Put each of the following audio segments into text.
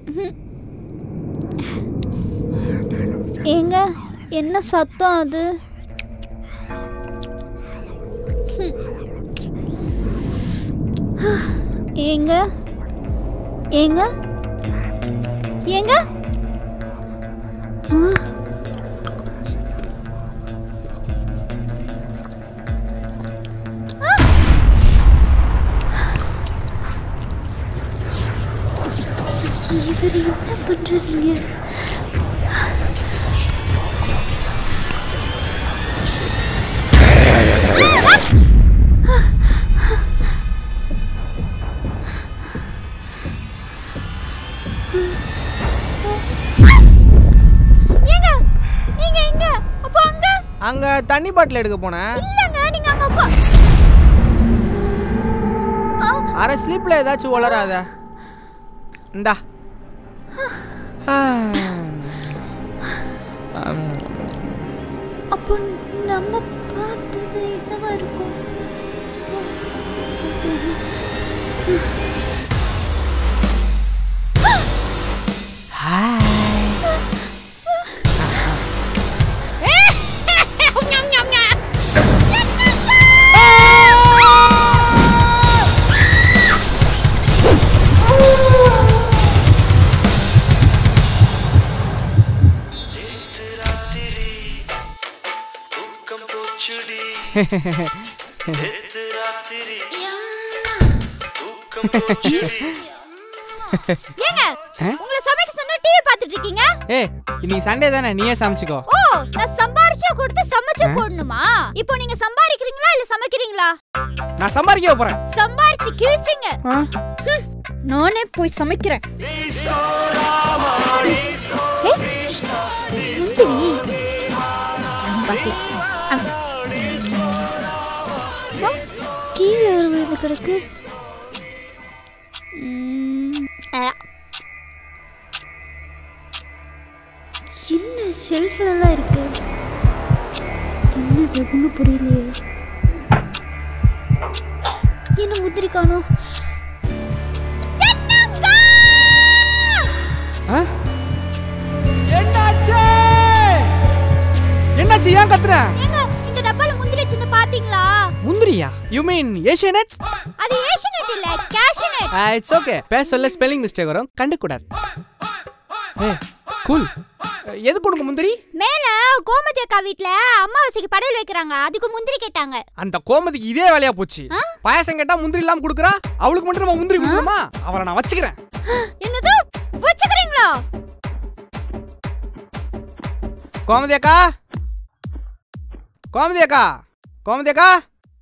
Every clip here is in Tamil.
ஏங்க என்ன சத்தம் அது? ஏங்க ஏங்க ஏங்க இவர் என்ன பண்றீங்க? அங்க தண்ணி பாட்டில் எடுக்க போனேன். இல்லங்க நீங்க அங்க போ. அரை ஸ்லீப்ல ஏதாச்சும் வளராத. இந்தா. அப்போ நம்ம பார்த்தது என்னவா இருக்கும்? ஏங்க உங்களை சமைக்க சொன்னா டிவி பார்த்துட்டு இருக்கீங்க? ஏய் இன்னைக்கு சண்டே தானே, நீயே சமைச்சுக்கோ. ஓ நான் சம்பாரிச்சு கொடுத்து சமைச்சு போடணுமா? இப்போ நீங்க சம்பாதிக்கிறீங்களா இல்ல சமைக்கிறீங்களா? நான் சம்பாதிக்க போறேன். சம்பாரிச்சு கிழிச்சிங்க. நானே போய் சமைக்கிறேன். கீழே ஒரு கிடக்கு. என்ன ஷெல்ஃப்லாம் இருக்கு? என்னது ஒன்றும் புரியலையே. என்ன முந்திரி காணோம்? என்னாச்சு? என்னாச்சு? ஏன் கத்துற? ஏங்க இந்த டப்பால முந்திரி வச்சிருந்த பாத்தீங்களா? முந்திரியா? You mean Asianet? அது Asianet இல்ல, Cashewnut. It's okay. பேச சொல்ல ஸ்பெல்லிங் மிஸ்டேக் வரும், கண்டுக்கூடாது. ஏய் கூல். எதுக்கு உனக்கு முந்திரி? மேல கோமதி அக்கா வீட்ல அம்மாவாசைக்கு படையல் வைக்கறாங்க, அதுக்கு முந்திரி கேட்டாங்க. அந்த கோமதிக்கு இதே வேலையா போச்சு. பாயாசம் கேட்டா முந்திரி இல்லாம குடுக்குறா, அவளுக்கு மட்டும் நம்ம முந்திரி கொடுக்கணுமா? அவளை நான் வச்சுக்கிறேன். என்னது வச்சுக்கிறீங்களா? கோமதி அக்கா, கோமதி அக்கா, கோமதி அக்கா,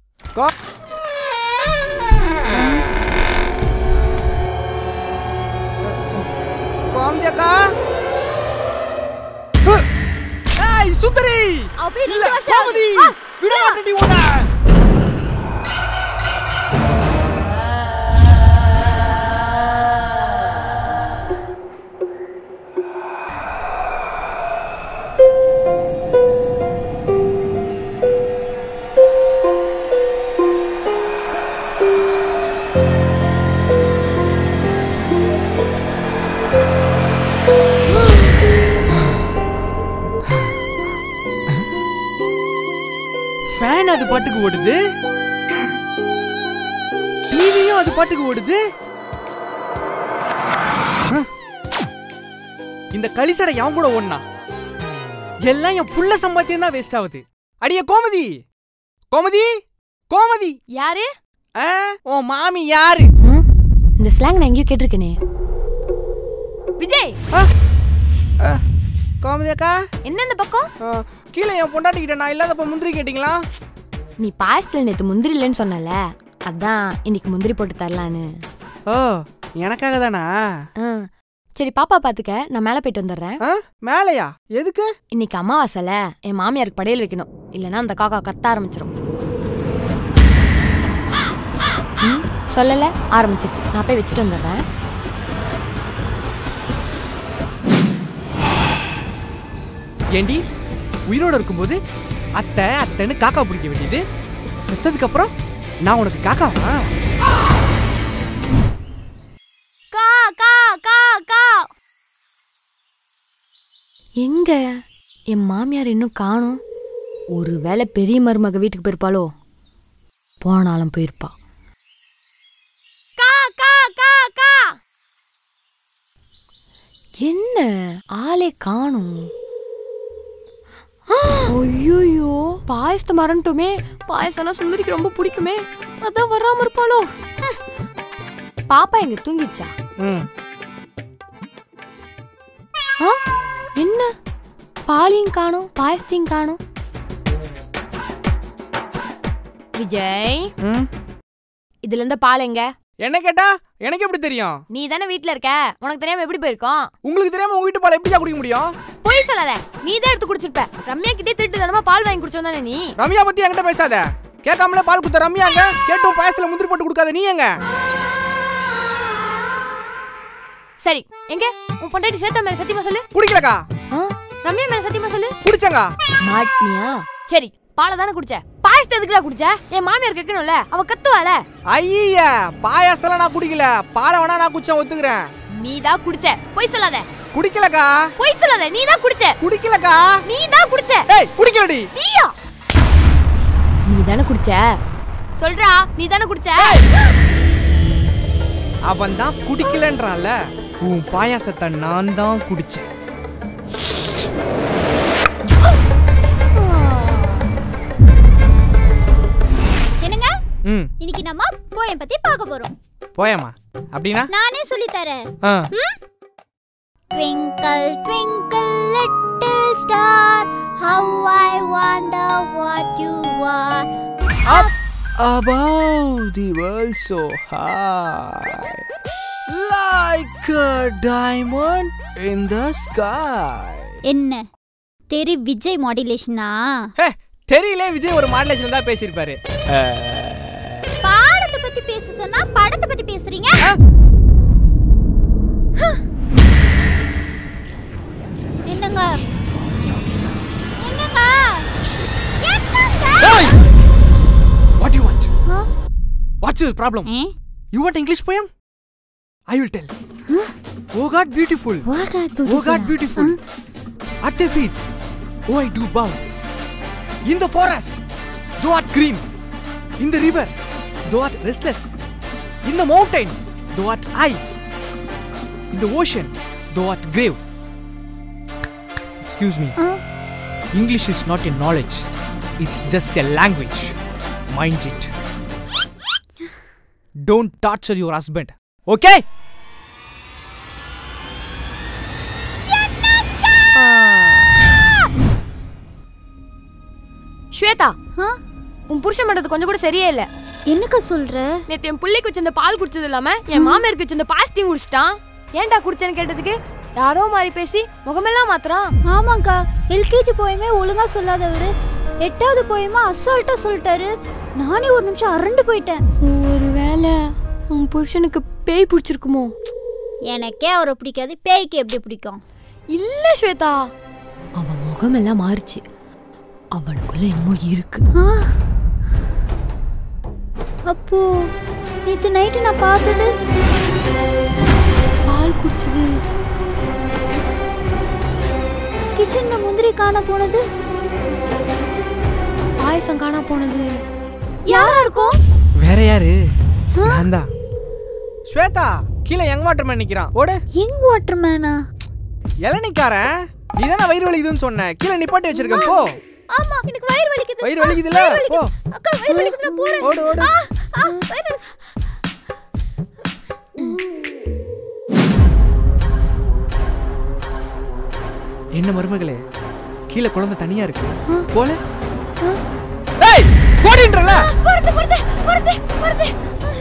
கோமதி அக்கா. ஏய் சுந்தரி, இல்ல கோமதி, விட மாட்டேடி ஓட. ஃபேன் அது பாட்டுக்கு ஓடுது, டிவியும் அது பாட்டுக்கு ஓடுது. இந்த களிசடை எவன் கூட ஓடுனா? எல்லாம் என் புள்ள சம்பாத்தியம் தான் வேஸ்ட் ஆகுது. அடியே கோமதி, கோமதி, கோமதி. யாரு? ஓ மாமி யாரு? இந்த ஸ்லாங் நான் எங்கேயோ கேட்டிருக்கேனே. விஜய். கோமதி அக்கா என்ன இந்த பக்கம்? கீழே என் பொண்டாட்டிக்கிட்ட நான் இல்லாதப்ப முந்திரி கேட்டீங்களா? நீ பாயசத்துல நேத்து முந்திரி இல்லைன்னு சொன்னல, அதான் இன்னைக்கு முந்திரி போட்டு தரலான்னு. ஓ எனக்காக தானா? சரி பாப்பா பாத்துக்க, நான் மேல போயிட்டு வந்துடுறேன். மேலையா? எதுக்கு? இன்னைக்கு அமாவாசைல என் மாமியாருக்கு படையல் வைக்கணும், இல்லைன்னா அந்த காக்கா கத்த ஆரம்பிச்சிடும். சொல்லல, ஆரம்பிச்சிருச்சு. நான் போய் வச்சுட்டு வந்துடுறேன். ஏண்டி உயிரோட இருக்கும்போது அத்தை அத்தைன்னு காக்கா பிடிக்க வேண்டியது, செத்ததுக்கு அப்புறம் நான் உனக்கு காக்காவா? கா கா கா கா எங்க என் மாமியார் இன்னும் காணோம். ஒருவேளை பெரிய மருமக வீட்டுக்கு போயிருப்பாளோ? போனாலும் போயிருப்பா. என்ன ஆளே காணும்? ஐயோ, பாயசத்தை மறந்துட்டோமே. பாயசம்னா சுந்தரிக்கு ரொம்ப பிடிக்குமே. அதான் வராம இருப்பாளோ? பாப்பா எங்க தூங்கிடுச்சா? என்ன பாலையும் காணும், பாயசத்தையும் காணும். விஜய், இதுல இருந்த பால் எங்க? என்ன கேட்டா எனக்கு எப்படி தெரியும்? நீ தானே வீட்ல இருக்க, உனக்கு தெரியாம எப்படி போயிருக்கோம்? உங்களுக்கு தெரியாம உங்க வீட்டு பால் எப்படி குடிக்க முடியும்? போய் சொல்லாத, நீ தான் எடுத்து குடிச்சிருப்ப. ரம்யா கிட்டே திருட்டு தானமா பால் வாங்கி குடிச்சோம் தானே நீ? ரம்யா பத்தி என்கிட்ட பேசாத. கேட்காமலே பால் குத்த ரம்யாங்க. கேட்டும் பாயசத்துல முந்திரி போட்டு கொடுக்காத நீ எங்க? சரி, எங்க உன் பொண்டாட்டி சேத்தா மேல சத்தியமா சொல்லு. குடிக்கலக்கா. ரம்யா மேல சத்தியமா சொல்லு. குடிச்சங்க. மாட்னியா? சரி, பாலை தானே குடிச்ச. பாயசத்தை எதுக்குடா குடிச்ச? என் மாமியார் கேட்கணும்ல, அவ கத்துவாள. ஐய, பாயசத்தெல்லாம் நான் குடிக்கல. பாலை வேணா நான் குடிச்சேன், ஒத்துக்கிறேன். நீ தான் குடிச்ச. போய் சொல்லாத. குடிக்கலக்கா. போய் சொல்லாத, நீ தான் குடிச்ச. குடிக்கலக்கா. நீ தான் குடிச்ச. ஏய், குடிக்கலடி. நீயா? நீ தானே குடிச்ச. சொல்றா, நீ தானே குடிச்ச. அவன் தான் குடிக்கலன்றான்ல. உன் பாயாசத்தை நான் தான் குடிச்சேன். என்னங்க? இன்னைக்கு நம்ம போயம் பத்தி பார்க்க போறோம். போயமா? அப்படினா? நானே சொல்லி தரேன். Twinkle twinkle little star, how I wonder what you are. Up above the world so high, like a diamond in the sky. என்ன தெரி விஜய் மாடுலேஷனா? தெரியல, விஜய் ஒரு மாடுலேஷன் தான் பேசியிருப்பாரு. பாடத்தை பத்தி பேச சொன்னா படத்தை பத்தி பேசுறீங்க. என்னங்க? என்னங்க? What do you want? What's your problem? You want English poem? I will tell. Oh God, beautiful. Oh God, beautiful. At their feet, oh I do bow. In the forest, thou art green. In the river, thou art restless. In the mountain, thou art high. In the ocean, thou art grave. Excuse me. English is not a knowledge. It's just a language. Mind it. Don't torture your husband. Okay? Shweta, உன் புருஷன் பண்றது கொஞ்சம் கூட சரியே இல்ல. என்னக்கா சொல்ற? நேத்து என் பிள்ளைக்கு வச்சிருந்த பால் குடிச்சது இல்லாம என் மாமியாருக்கு வச்சிருந்த பாஸ்தியும் குடிச்சிட்டான். ஏன்டா குடிச்சேன்னு கேட்டதுக்கு யாரோ மாதிரி பேசி முகமெல்லாம் மாத்துறான். ஆமாக்கா, எல்கேஜி போயுமே ஒழுங்கா சொல்லாதவரு 8வது போயுமா அசால்ட்டா சொல்லிட்டாரு. நானே ஒரு நிமிஷம் அரண்டு போயிட்டேன். ஒருவேளை உன் புருஷனுக்கு பேய் பிடிச்சிருக்குமோ? எனக்கே அவரை பிடிக்காது, பேய்க்கு எப்படி பிடிக்கும்? இல்ல ஸ்வேதா, அவன் முகமெல்லாம் மாறிச்சு. அவனுக்குள்ள என்னமோ இருக்கு. அப்போ நேத்து நைட்டு நான் பார்த்தது, பால் குடிச்சது, கிச்சன்ல முந்திரி காண போனது, பாயசம் காண போனது யாரா இருக்கும்? வேற யாரு? நான் தான். ஸ்வேதா, கீழே யங் வாட்டர்மேன் நிக்கிறான். ஓடு. யங் வாட்டர்மேனா? இளநிக்காரன். நீதானே வயிறு வலிக்குதுன்னு சொன்ன. கீழே நிப்பாட்டி வச்சிருக்க, போ. ஆமா, எனக்கு வயிறு வலிக்குது. வயிறு வலிக்குதுல, போ. அக்கா வயிறு வலிக்குதுல, போறேன். ஓடு ஓடு. வயிறு. என்ன மருமகளே, கீழே குழந்தை தனியா இருக்கு. போல. ஏய், போடின்றல. போறதே.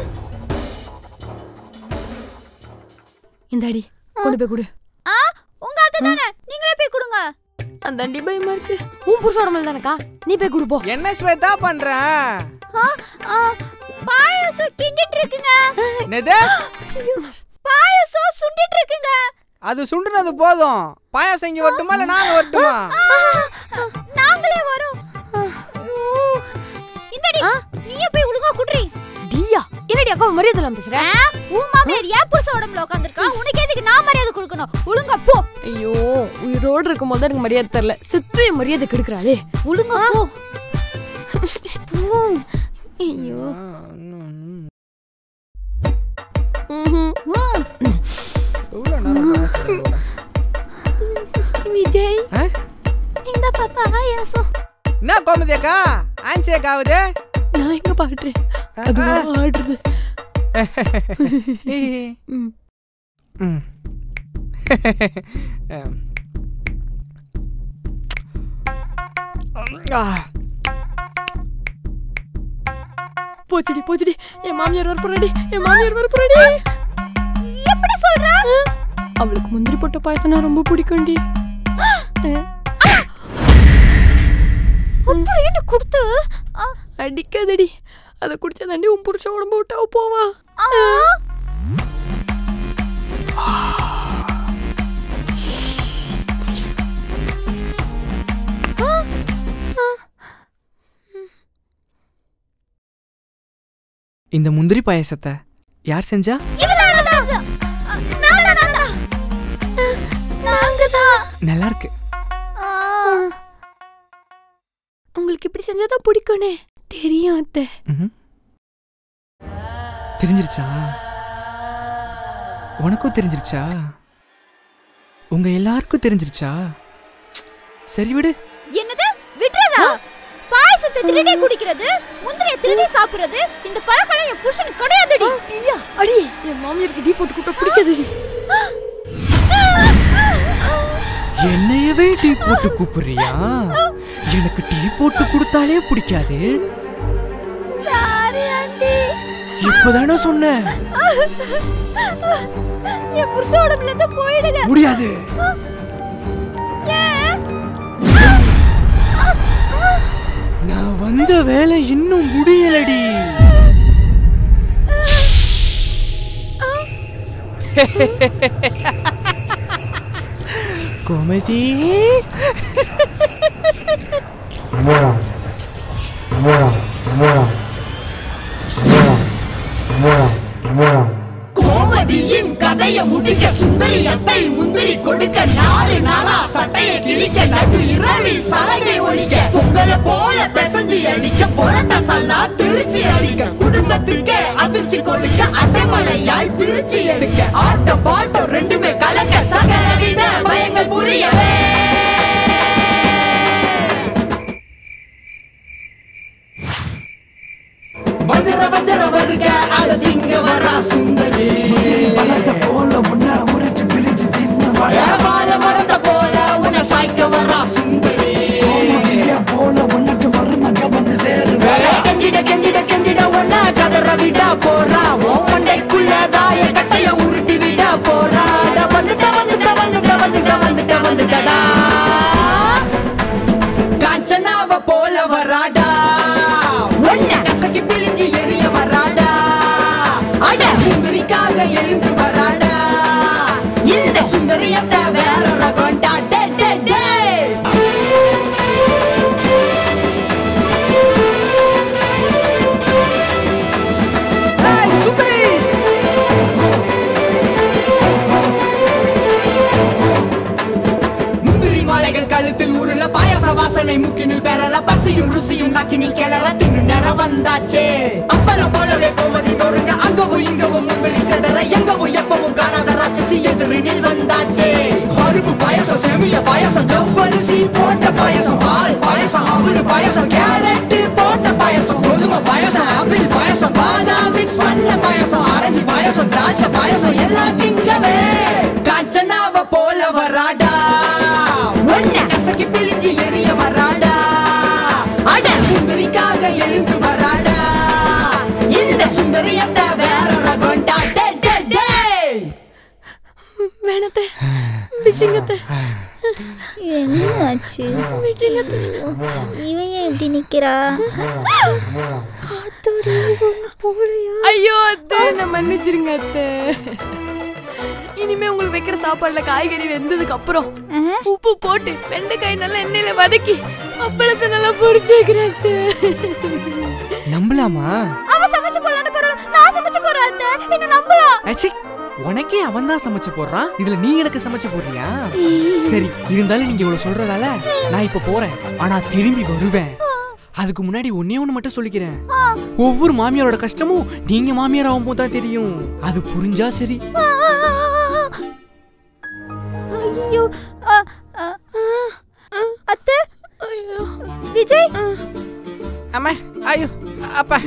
இந்தாடி, கொண்டு போய் கொடு. உங்க அத்தை தானே, நீங்களே போய் கொடுங்க. அந்த அண்டி பயமா இருக்கு. உன் புருஷோட மேல தானக்கா, நீ போய் கொடு போ. என்ன ஸ்வேதா பண்ற? பாயசம் கிண்டிட்டு இருக்குங்க. என்னது? பாயசம் சுண்டிட்டு இருக்குங்க. அது சுண்டுனது போதும். பாயாசம் இங்க வரட்டுமா இல்ல நாங்க வரட்டுமா? நாங்களே வரோம். இந்தடி, நீயே போய் ஒழுங்கா குடுறி. டீயா என்னடி அக்கா மரியாதை இல்லாம பேசுற? உன் மாமியார் ஏன் புருஷ உடம்புல உட்காந்துருக்கா? உனக்கு எதுக்கு நான் மரியாதை கொடுக்கணும்? ஒழுங்கா போ. ஐயோ உயிரோடு இருக்கும் போது எனக்கு மரியாதை தெரியல. செத்து மரியாதை கெடுக்கிறாளே. ஒழுங்கா போ. ஐயோ விஜய் இந்த பாப்பா ஆயாசம் என்ன கோமதியக்கா ஆன்சேக் ஆகுது? நான் எங்க பாடுறேன் அது ஆடுறது. போச்சுடி போச்சுடி என் மாமியார் வரப்போறாடி. என் மாமியார் வரப்போறாடி. எப்படி சொல்ற? அவளுக்கு முந்திரி போட்ட பாயசம்னா ரொம்ப பிடிக்கும்டி. அப்படியே கொடுத்து அடிக்காதடி. அதை குடிச்சா தாண்டி உன் புருஷ உடம்பு விட்டா போவா. இந்த முந்திரி பாயசத்தை யார் செஞ்சா? நல்லா இருக்கு. உங்களுக்கு இப்படி செஞ்சாதான் பிடிக்கும்னே தெரியும் அத்தை. தெரிஞ்சிருச்சா? உனக்கும் தெரிஞ்சிருச்சா? உங்க எல்லாருக்கும் தெரிஞ்சிருச்சா? சரி விடு. என்னது விட்டுறதா? பாயசத்தை திருடே குடிக்கிறது, முந்திரிய திருடே சாப்பிடுறது, இந்த பழக்கம் என் புருஷனுக்கு கிடையாதுடி. டீயா அடி. என் மாமியாருக்கு டீ போட்டு கூட்ட பிடிக்காதுடி. என்னையவே டீ போட்டு கூப்பிடுறியா? எனக்கு டீ போட்டு கொடுத்தாலே பிடிக்காது. Sorry aunty. இப்பதானே சொன்னேன். என் புருஷ உடம்புல இருந்து போயிடுங்க. முடியாது. நான் வந்த வேலை இன்னும் முடியலடி. கோமதி கோமதியின் கதைய முடிக்க சுந்தரியத்தை முந்திரி கொடுக்க 4 நாளா சட்டைய கிழிக்க நடு இரவில் சாலை ஒழிக்க பொங்கல போல பெசஞ்சி அடிக்க புரட்ட சல்லா திருச்சி அடிக்க குடும்பத்துக்கே அதிர்ச்சி கொடுக்க அடைமலையாய் பிரிச்சு எடுக்க ஆட்டம் பாட்டம் ரெண்டுமே கலக்க சகலவித பயங்கள் புரியவே வஞ்சர வஞ்சர வருக அத திங்க வரா சுந்தரி பழத்தை போல உன்னை முறிச்சு பிரிச்சு தின்ன வாழ மரத்தை போல உன்னை சாய்க்க வரா சுந்தரி போல உனக்கு மருமக வந்து சேருவேன் கெஞ்சிட கெஞ்சிட கெஞ்சிட உன்னை கதற விட போறா ஓ மண்டைக்குள்ள தாய கட்டைய உருட்டி விட போறா வந்துட்ட வந்துட்ட வந்துட்ட வந்துட்ட வந்துட்ட வந்துட்டடா காஞ்சனாவ போல வராடா உன்னை கசக்கி பிழிஞ்சு எரிய வராடா அட சுந்தரிக்காக எழுந்து வராடா இந்த சுந்தரியத்தை வேற ரகண்டா டே டே டே சுந்தரி முந்திரி மாலைகள் கழுத்தில் ஊருல பாயச வாசனை முக்கினில் பெறல பசியும் ருசியும் நாக்கினில் கிளற தின்னு நேர வந்தாச்சே அப்பளம் போலவே கோமதி நொறுங்க அங்கவும் இங்கவும் முந்திரி செதற எங்கவும் எப்பவும் காணாத ராட்சசி எதிரினில் வந்தாச்சே பருப்பு பாயசம் செமிய பாயசம் ஜவ்வரிசி போட்ட பாயசம் பால் பாயசம் அவள் பாயசம் கேரட் போட்ட பாயசம் கோதுமை பாயசம் அவில் பாயசம் பாதாம் மிக்ஸ் பண்ண பாயசம் ஆரஞ்சு பாயசம் திராட்சை பாயசம் எல்லாம் திங்கவே காஞ்சனாவ போல வராடா உன்னை கசக்கி பிழிஞ்சு எரிய வராடா அட சுந்தரிக்காக எழுந்து வராடா இந்த சுந்தரியத்தை வேற ரகண்டா டே டே டே வேணத்தை விட்டுங்கத்தை என்னாச்சு? விட்டுங்கத்தை. இவன் ஏன் இப்படி நிக்கிறா? ஐயோ அத்தை நான் மன்னிச்சிருங்க அத்தை. இனிமே உங்களுக்கு வைக்கிற சாப்பாடுல காய்கறி வெந்ததுக்கு அப்புறம் உப்பு போட்டு வெண்டைக்காய் நல்லா எண்ணெயில வதக்கி அப்பளத்தை நல்லா பொரிச்சு வைக்கிறேன். நம்பலாமா? அவ சமைச்சு போடலான்னு பரவாயில்ல, நான் சமைச்சு போறேன் அத்தை, என்ன நம்பலாம். ஆச்சி, உனக்கே அவன் தான் சமைச்சு போடுறான், இதுல நீ எனக்கு சமைச்சு போடுறியா? சரி, இருந்தாலும் நீங்க இவ்வளவு சொல்றதால நான் இப்ப போறேன், ஆனா திரும்பி வருவேன். அதுக்கு முன்னாடி ஒன்னே ஒண்ணு மட்டும் சொல்லிக்கிறேன். ஒவ்வொரு மாமியாரோட கஷ்டமும் நீங்க மாமியார் ஆகும்போது தான் தெரியும். அது புரிஞ்சா சரி. ஐயோ அத்தை, விஜய். அம்மா, ஐயோ அப்பா,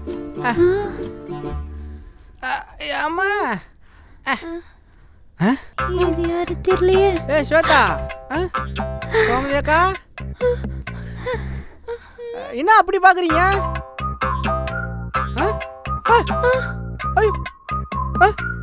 அம்மா. இது யாரு தெரியலையே. ஏ ஸ்வேதா, கோமதியக்கா, என்ன அப்படி பாக்குறீங்க? ஐயோ